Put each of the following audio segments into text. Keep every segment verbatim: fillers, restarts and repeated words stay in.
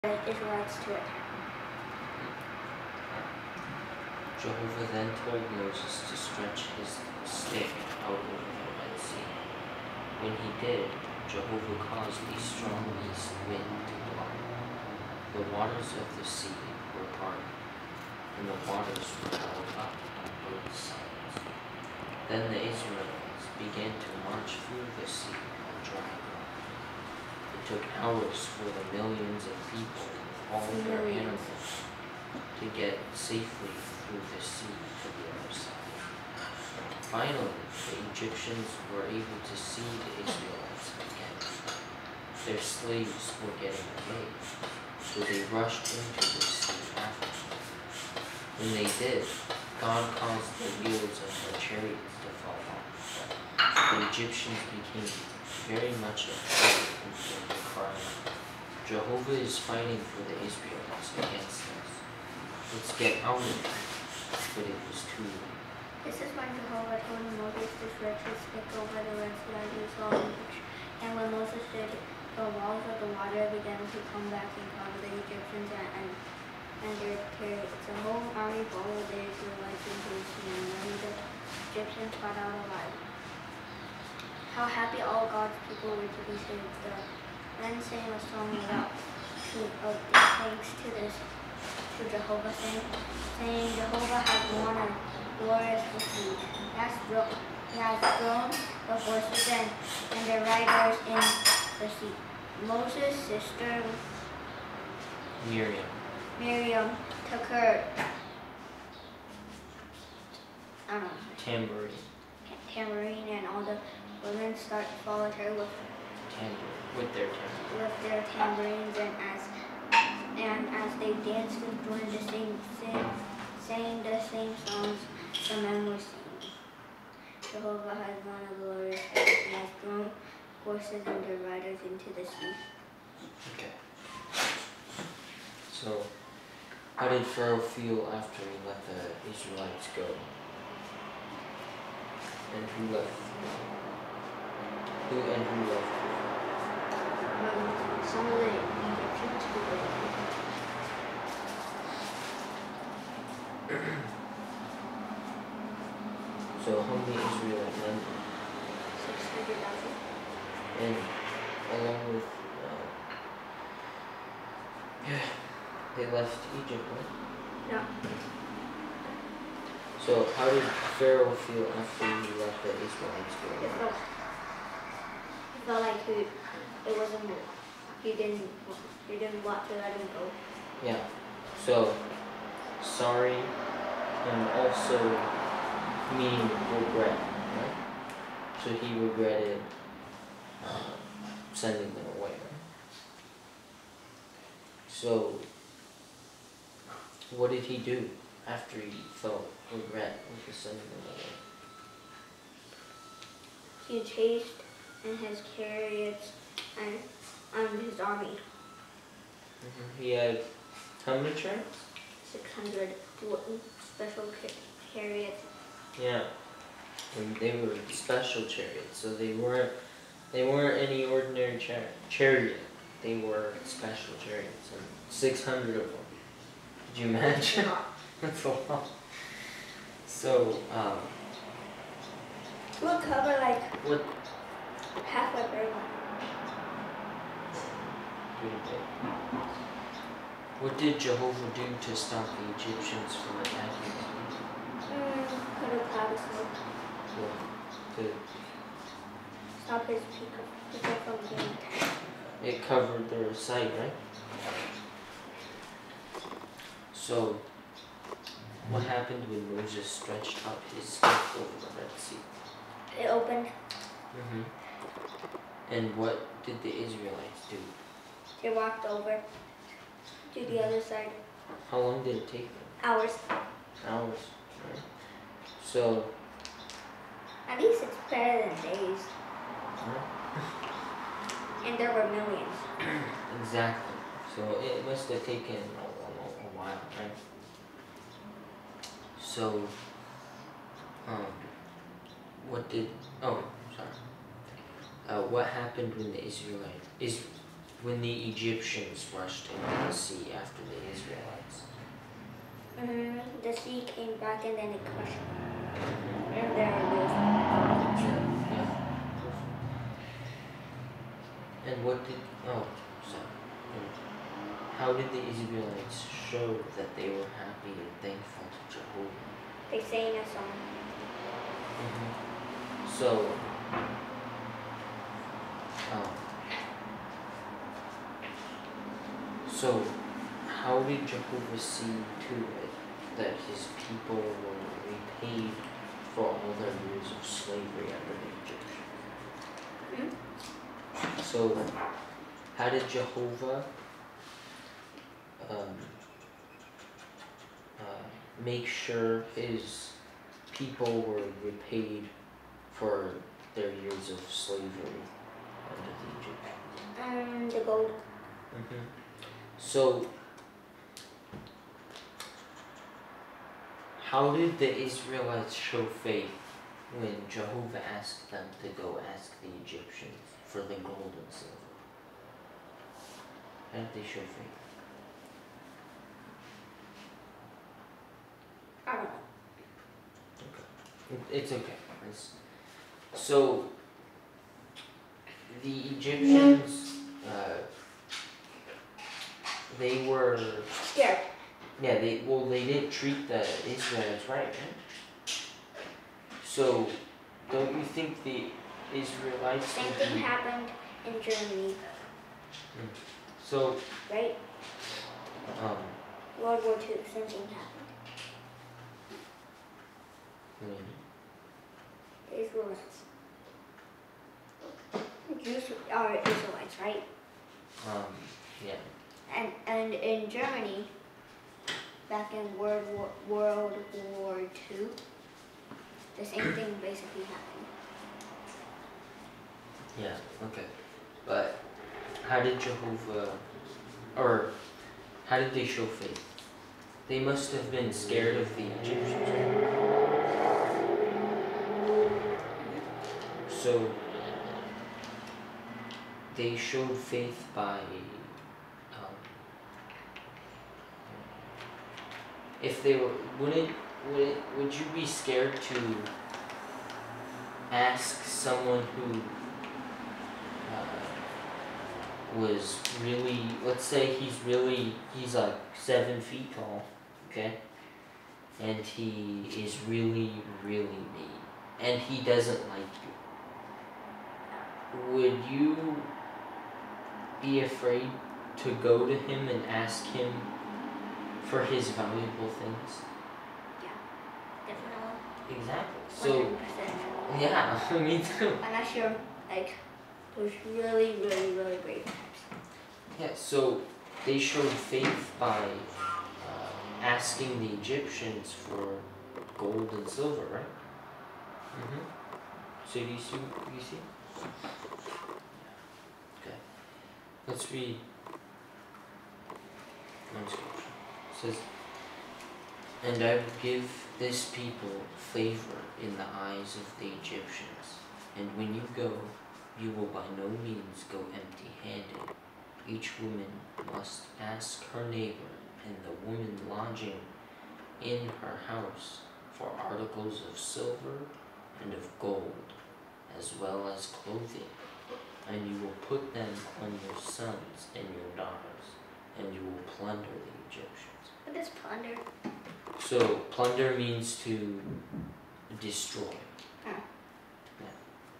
the Israelites to attack. Jehovah then told Moses to stretch his stick out over the Red Sea. When he did, Jehovah caused a strong east wind to blow. The waters of the sea were parted, and the waters were held up on both sides. Then the Israelites began to march through the sea on dry ground. It took hours for the millions of people and all their animals to get safely through the sea to the other side. Finally, the Egyptians were able to see the Israelites again. Their slaves were getting away, so they rushed into the sea after them. When they did, God caused the wheels of the chariots to fall off. The Egyptians became very much afraid and began to cry out, "Jehovah is fighting for the Israelites against us. Let's get out of here." But it was too late. This is when Jehovah told Moses to stretch his stick over the Red Sea as you saw in the picture. And when Moses did, the walls of the water began to come back and cover the Egyptians and, and, and their chariots. The whole army followed the Israelites into the sea, and many of the Egyptians got out alive. How happy all God's people were to be saved. The men sang a song about to, of thanks to this to Jehovah, saying, saying Jehovah has won a glorious victory. He has, bro- he has thrown the horses and, and their riders in the sea. Moses' sister Miriam. Miriam took her I don't know, Tambourine. tambourine, and all the women start followed her with Tambourine. With their tambourine. with their tambourines, and as and as they danced and joined the same sing, sang the same songs the men were singing. Jehovah has won a glorious victory. He has thrown horses and their riders into the sea. Okay. So, how did Pharaoh feel after he let the Israelites go? And who left? Who and who left? Um, some of the Egyptians who were So how many Israelite men? six hundred thousand. And along with, uh, yeah, they left Egypt, right? No. So how did Pharaoh feel after he let the Israelites It go? felt, it felt like he, it wasn't, he didn't, he didn't want to let him go. Yeah. So sorry, and also meaning regret, right? So he regretted uh, sending them away, right? So what did he do after he felt regret with sending them away? He chased in his chariots and, and his army. Mm-hmm. He had how many chariots? six hundred special chariots. Yeah, and they were special chariots, so they weren't they weren't any ordinary char chariot. They were special chariots, and six hundred of them. Could you imagine? That's a lot. So, um, We'll cover like what half of everyone. what did Jehovah do to stop the Egyptians from attacking them? Mm, put a cloud of smoke. Well, to Stop his people, people from being attacked. it covered their sight, right? So, what happened when Moses stretched up his stick over the Red Sea? It opened. Mm-hmm. And what did the Israelites do? They walked over to the other side. How long did it take them? Hours. Hours, right? So, At least it's better than days. huh? And there were millions. Exactly. So it must have taken a, a, a while, right? So, um, what did? Oh, sorry. Uh, what happened when the Israelite is when the Egyptians rushed into the sea after the Israelites. Mm, the sea came back and then it crushed them. And there it was. Yeah, yeah. And what did, oh, sorry. How did the Israelites show that they were happy and thankful to Jehovah? They sang a song. Mm-hmm. So, um, so how did Jehovah see to it that his people were repaid for all their years of slavery under the Egyptians? Hmm? So, how did Jehovah um, uh, make sure his people were repaid for their years of slavery under the Egyptians? Um, the gold. Mm-hmm. So, how did the Israelites show faith when Jehovah asked them to go ask the Egyptians for the gold and silver? How did they show faith? I don't know. Okay. It, it's okay. It's, so, the Egyptians, uh, they were Scared. Yeah, they well they did treat the Israelites right, right? So, don't you think the Israelites? Same would thing be- happened in Germany, So, right? um, World War Two, same thing happened. hmm, The Israelites. Jews are Israelites, right? um, yeah, And and in Germany, back in World War World War Two, the same thing basically happened. yeah, okay, but how did Jehovah, or how did they show faith? They must have been scared of the Egyptians, right? So they showed faith by, um, if they were, would it, would it, would you be scared to ask someone who uh, was really, let's say he's really, he's like seven feet tall, okay? And he is really, really mean, and he doesn't like you. Would you be afraid to go to him and ask him for his valuable things? Definitely. Exactly. one So, hundred percent. yeah, me too. Unless you're like those really, really, really brave types. Yeah, so they showed faith by uh, asking the Egyptians for gold and silver, right? Mm-hmm. So do you see? Do you see? Okay. Let's read one scripture. It says, "And I will give this people favor in the eyes of the Egyptians, and when you go, you will by no means go empty-handed. Each woman must ask her neighbor and the woman lodging in her house for articles of silver and of gold, as well as clothing, and you will put them on your sons and your daughters, and you will plunder the Egyptians." What is plunder? So, plunder means to destroy. Huh. Yeah.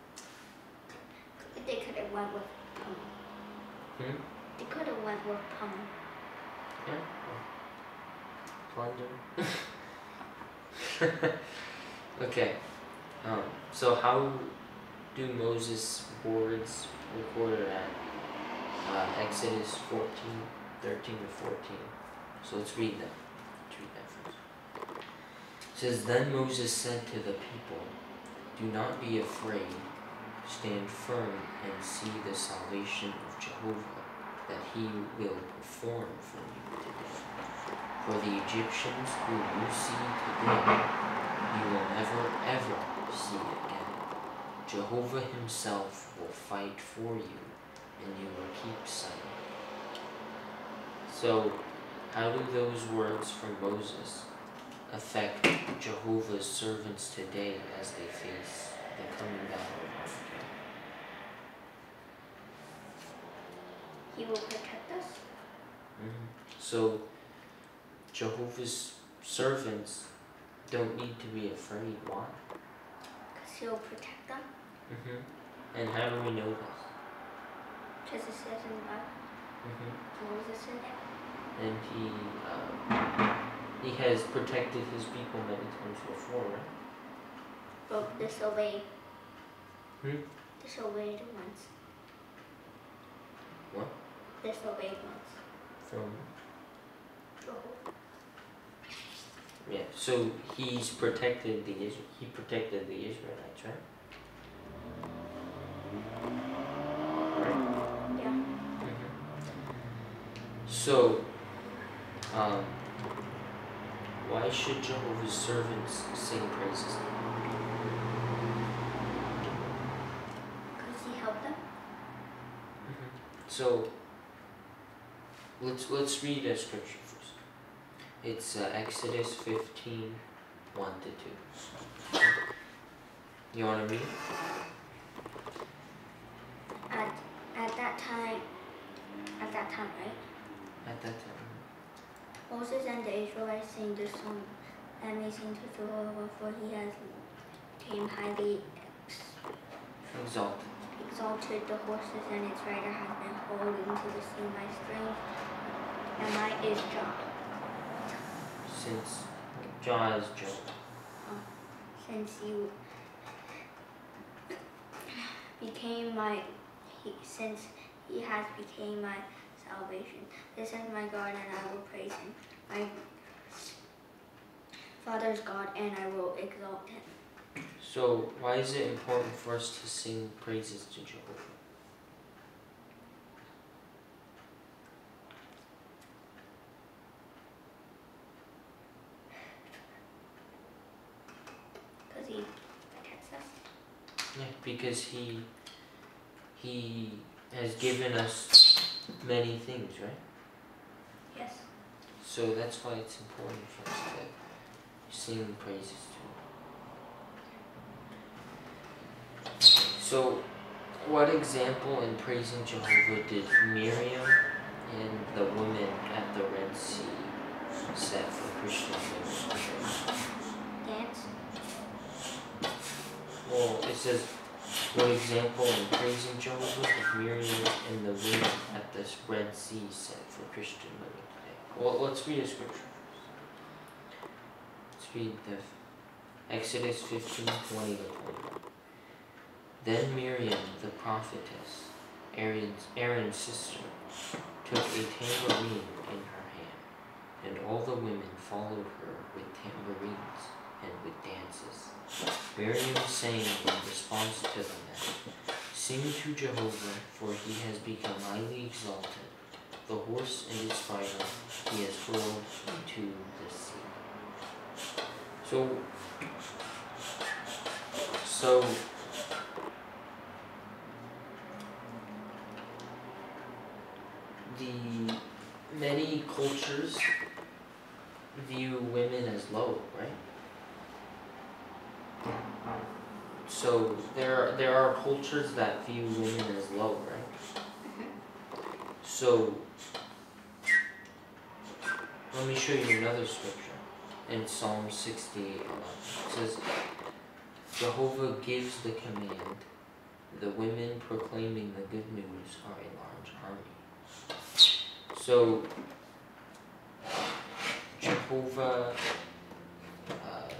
They could have went with pum. Hmm? They could have went with pum. Yeah. Plunder. Okay. Um, so how do Moses' words recorded at uh, Exodus fourteen, thirteen to fourteen? So let's read them. Let's read that first. It says, "Then Moses said to the people, 'Do not be afraid. Stand firm and see the salvation of Jehovah, that he will perform for you. For the Egyptians who you see today, you will never ever see again. Jehovah himself will fight for you, and you will keep silent. So, how do those words from Moses affect Jehovah's servants today as they face the coming battle of Armageddon? He will protect us. Mm-hmm. So, Jehovah's servants don't need to be afraid. Why? Because he'll protect them. Mm-hmm. And how do we know this? Because it says in the Bible. Mm-hmm. Moses in it. And he uh, he has protected his people many times before, right? But disobeyed. Hmm? Disobeyed once. What? Disobeyed once. From Jehovah. yeah. So he's protected the Isra- he protected the Israelites, right? Right. Yeah. Mm-hmm. So, um, why should Jehovah's servants sing praises? Because he helped them. Mm-hmm. So, let's let's read a scripture first. It's uh, Exodus fifteen, one to two. You want to read? At at that time, at that time, right? At that time. Moses and the Israelites sing this song, amazing to Jehovah, for he has came highly ex- Exalted. exalted. The horses and its rider have been hauled into the sea. My strength and might is Jah. Since Jah is Jah. Uh, since you became my, he, since he has became my salvation. This is my God, and I will praise him. My Father's God, and I will exalt him. So, why is it important for us to sing praises to Jehovah? Because he protects us. Yeah, because he he has given us many things, right? Yes. So that's why it's important for us to sing praises to him. So, what example in praising Jehovah did Miriam and the women at the Red Sea set for Christian women? Dance. Well, it says, what example in praising Jehovah did Miriam and the women at this Red Sea set for Christian women today? Well, let's read a scripture first. Let's read the Exodus fifteen, twenty to twenty-one. Then Miriam, the prophetess, Aaron's, Aaron's sister, took a tambourine in her hand, and all the women followed her with tambourines and with dances. Miriam sang in response to the men, "Sing to Jehovah, for he has become highly exalted. The horse and its rider he has hurled into the sea." So, so the many cultures view women as low, right? So there there are cultures that view women as low, right? So let me show you another scripture in Psalm sixty-eight eleven. It says, Jehovah gives the command, the women proclaiming the good news are a large army. So Jehovah uh,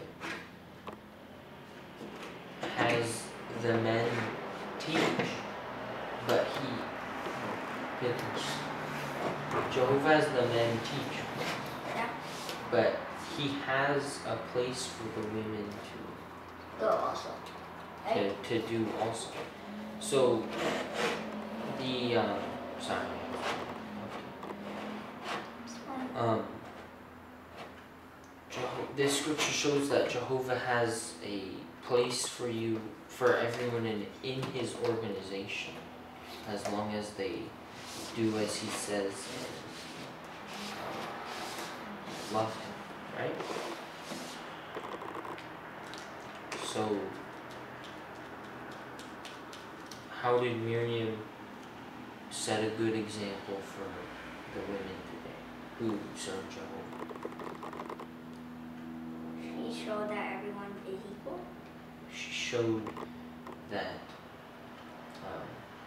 has the men teach, but he goodness. Jehovah has the men teach, Yeah. but he has a place for the women to Go also. Right? to, to do also. So the um, sorry. Um, Jeho- this scripture shows that Jehovah has a place for you, for everyone in, in his organization, as long as they do as he says and um, love him, right? So, how did Miriam set a good example for the women today who serve Jehovah? She showed that everyone is equal. She showed that um,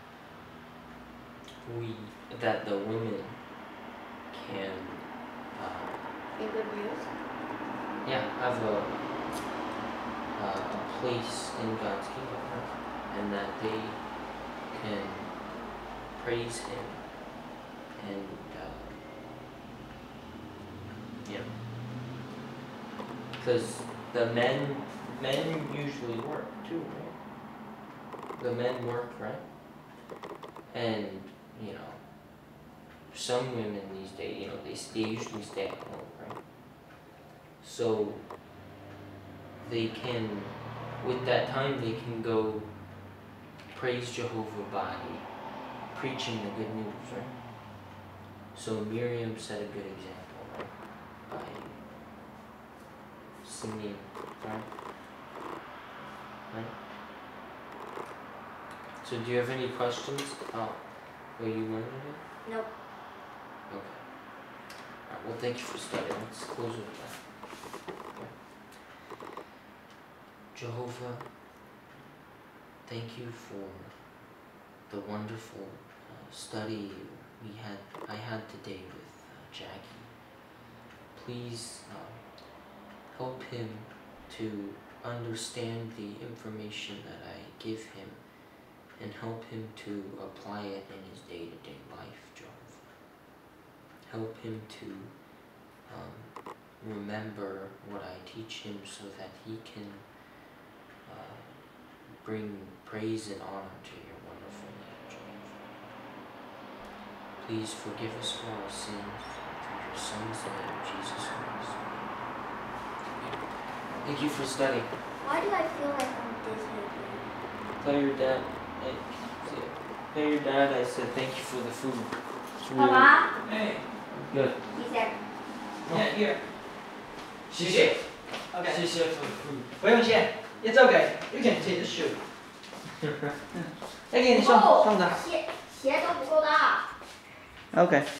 we that the women can uh, Be good news. yeah have a uh, a place in God's kingdom, right? And that they can praise Him and uh, you know, because the men men usually work too, right? The men work, right? And you know, some women these days, you know, they they usually stay at home, right? So they can, with that time, they can go praise Jehovah by preaching the good news, right? So Miriam set a good example, right? By singing, right? Right? So do you have any questions about what you learned today? Nope. Okay. Alright, well thank you for studying. Let's close with that. Okay. Jehovah, thank you for the wonderful uh, study we had I had today with uh, Jackie. Please uh, help him to understand the information that I give him and help him to apply it in his day-to-day life, Jehovah. Help him to um, remember what I teach him so that he can uh, bring praise and honor to your wonderful name, Jehovah. Please forgive us for our sins through your Son's name, Jesus Christ. Thank you for studying. Why do I feel like I'm Disney? Tell your dad, hey, tell your dad I said thank you for the food. It's really Papa, Hey, good. he said, yeah, here. 谢谢 Okay. 谢谢 for the food. 不用谢。It's okay. You can take the shoe. 再给你送哦送的。 鞋鞋都不够大。 Okay.